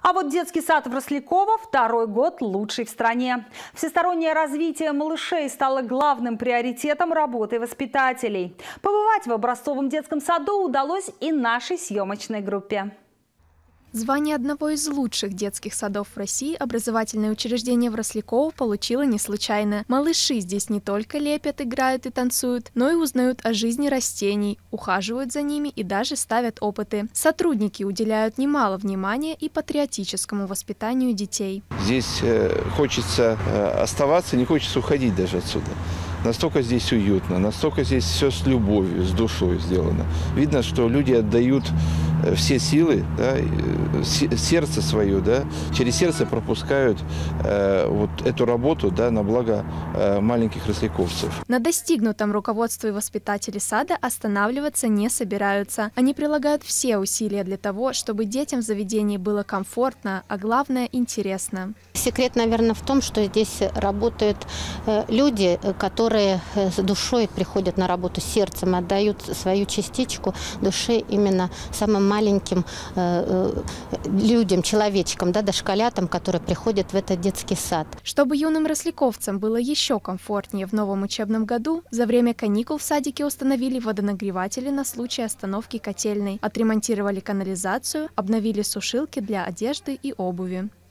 А вот детский сад в Росляково второй год лучший в стране. Всестороннее развитие малышей стало главным приоритетом работы воспитателей. Побывать в образцовом детском саду удалось и нашей съемочной группе. Звание одного из лучших детских садов в России образовательное учреждение в Росляково получило не случайно. Малыши здесь не только лепят, играют и танцуют, но и узнают о жизни растений, ухаживают за ними и даже ставят опыты. Сотрудники уделяют немало внимания и патриотическому воспитанию детей. Здесь хочется оставаться, не хочется уходить даже отсюда. Настолько здесь уютно, настолько здесь все с любовью, с душой сделано. Видно, что люди отдают все силы, да, сердце свое, да, через сердце пропускают вот эту работу, да, на благо маленьких росляковцев. На достигнутом руководство и воспитатели сада останавливаться не собираются. Они прилагают все усилия для того, чтобы детям в заведении было комфортно, а главное – интересно. Секрет, наверное, в том, что здесь работают люди, которые с душой приходят на работу, сердцем, отдают свою частичку души именно самым маленьким людям, человечкам, да, дошколятам, которые приходят в этот детский сад. Чтобы юным росляковцам было еще комфортнее в новом учебном году, за время каникул в садике установили водонагреватели на случай остановки котельной, отремонтировали канализацию, обновили сушилки для одежды и обуви.